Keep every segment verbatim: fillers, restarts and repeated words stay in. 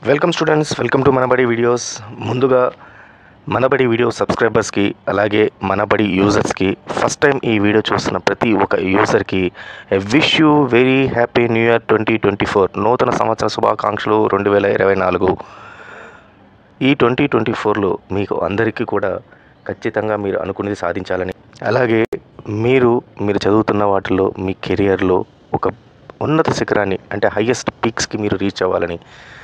Welcome students, welcome to Manabadi videos. ముందుగా Manabadi video సబ్స్క్రైబర్స్కి అలాగే మనబడి యూజర్స్కి ఫస్ట్ టైం ఈ వీడియో చూస్తున్న ప్రతి ఒక్క యూజర్కి wish you very happy new year twenty twenty four నూతన సంవత్సర శుభాకాంక్షలు రెండు వేల ఇరవై నాలుగు. ఈ ట్వంటీ ట్వంటీ ఫోర్లో మీకు అందరికీ కూడా ఖచ్చితంగా మీరు అనుకునేది సాధించాలని, అలాగే మీరు మీరు చదువుతున్న వాటిల్లో మీ కెరియర్లో ఒక ఉన్నత శిఖరాన్ని అంటే హయ్యెస్ట్ పీక్స్కి మీరు రీచ్ అవ్వాలని,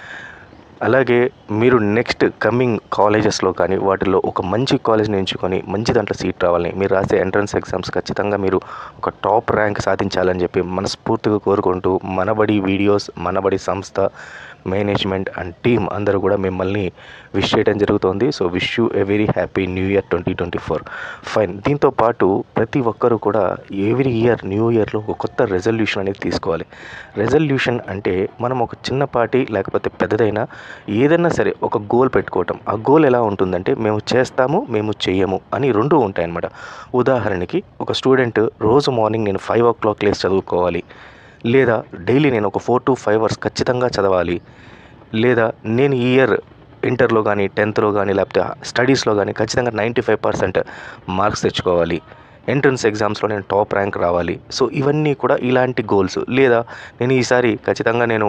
అలాగే మీరు నెక్స్ట్ కమింగ్ కాలేజెస్లో కానీ వాటిల్లో ఒక మంచి కాలేజ్ని ఎంచుకొని మంచి దాంట్లో సీట్ రావాలని, మీరు రాసే ఎంట్రన్స్ ఎగ్జామ్స్ ఖచ్చితంగా మీరు ఒక టాప్ ర్యాంక్ సాధించాలని చెప్పి మనస్ఫూర్తిగా కోరుకుంటూ మనబడి వీడియోస్, మనబడి సంస్థ మేనేజ్మెంట్ అండ్ టీమ్ అందరూ కూడా మిమ్మల్ని విష్ చేయడం జరుగుతుంది. So wish you a very happy new year twenty twenty four. Fine. దీంతో పాటు ప్రతి ఒక్కరూ కూడా ఎవ్రీ ఇయర్ న్యూ ఇయర్లో ఒక కొత్త రెజల్యూషన్ అనేది తీసుకోవాలి. రెజల్యూషన్ అంటే మనం ఒక చిన్నపాటి లేకపోతే పెద్దదైనా ఏదైనా సరే ఒక గోల్ పెట్టుకోవటం. ఆ గోల్ ఎలా ఉంటుందంటే మేము చేస్తాము, మేము చెయ్యము అని రెండు ఉంటాయన్నమాట. ఉదాహరణకి ఒక స్టూడెంట్ రోజు మార్నింగ్ నేను ఫైవ్ ఓ క్లాక్ లేసి చదువుకోవాలి, లేదా డైలీ నేను ఒక ఫోర్ టు ఫైవ్ అవర్స్ ఖచ్చితంగా చదవాలి, లేదా నేను ఈ ఇయర్ ఇంటర్లో కానీ టెన్త్లో కానీ లేకపోతే స్టడీస్లో కానీ ఖచ్చితంగా నైంటీ ఫైవ్ పర్సెంట్ మార్క్స్ తెచ్చుకోవాలి, ఎంట్రన్స్ ఎగ్జామ్స్లో నేను టాప్ ర్యాంక్ రావాలి. సో ఇవన్నీ కూడా ఇలాంటి గోల్స్. లేదా నేను ఈసారి ఖచ్చితంగా నేను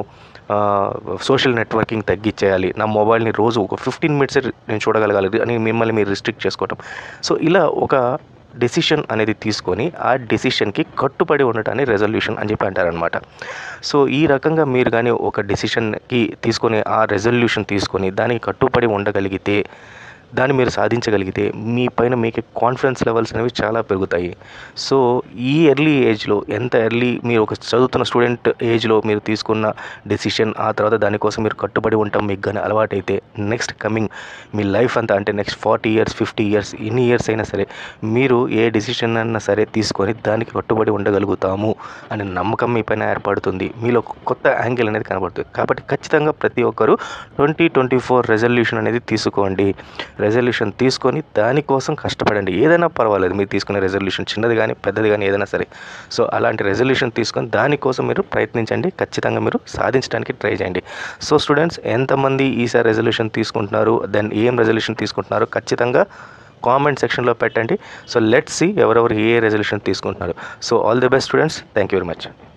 సోషల్ నెట్వర్కింగ్ తగ్గించేయాలి, నా మొబైల్ని రోజు ఒక ఫిఫ్టీన్ మినిట్స్ నేను చూడగలగాలి అని మిమ్మల్ని మీరు రిస్ట్రిక్ట్ చేసుకోవటం. సో ఇలా ఒక డెసిషన్ అనేది తీసుకొని ఆ డెసిషన్కి కట్టుబడి ఉండటాన్ని రెజల్యూషన్ అని చెప్పి అంటారనమాట. సో ఈ రకంగా మీరు కానీ ఒక డెసిషన్కి తీసుకొని ఆ రెజల్యూషన్ తీసుకొని దానికి కట్టుబడి ఉండగలిగితే, దాన్ని మీరు సాధించగలిగితే మీ పైన మీకు కాన్ఫిడెన్స్ లెవెల్స్ అనేవి చాలా పెరుగుతాయి. సో ఈ ఎర్లీ ఏజ్లో, ఎంత ఎర్లీ మీరు ఒక చదువుతున్న స్టూడెంట్ ఏజ్లో మీరు తీసుకున్న డెసిషన్, ఆ తర్వాత దానికోసం మీరు కట్టుబడి ఉంటాం మీకు కానీ అలవాటైతే నెక్స్ట్ కమింగ్ మీ లైఫ్ అంతా అంటే next forty years fifty years ఎన్ని ఇయర్స్ అయినా సరే మీరు ఏ డెసిషన్ అయినా సరే తీసుకొని దానికి కట్టుబడి ఉండగలుగుతాము అనే నమ్మకం మీ పైన ఏర్పడుతుంది. మీలో కొత్త యాంగిల్ అనేది కనబడుతుంది. కాబట్టి ఖచ్చితంగా ప్రతి ఒక్కరూ ట్వంటీ ట్వంటీ ఫోర్ రెజల్యూషన్ అనేది తీసుకోండి. రెజల్యూషన్ తీసుకొని దానికోసం కష్టపడండి. ఏదైనా పర్వాలేదు, మీరు తీసుకునే రెజల్యూషన్ చిన్నది కానీ పెద్దది కానీ ఏదైనా సరే. సో అలాంటి రెజల్యూషన్ తీసుకొని దానికోసం మీరు ప్రయత్నించండి. ఖచ్చితంగా మీరు సాధించడానికి ట్రై చేయండి. సో స్టూడెంట్స్, ఎంతమంది ఈసారి రెజల్యూషన్ తీసుకుంటున్నారు, దెన్ ఏం రెజల్యూషన్ తీసుకుంటున్నారు ఖచ్చితంగా కామెంట్ సెక్షన్లో పెట్టండి. సో లెట్స్ సీ ఎవరెవరు ఏ రెజల్యూషన్ తీసుకుంటున్నారు. So all the best students. Thank you very much.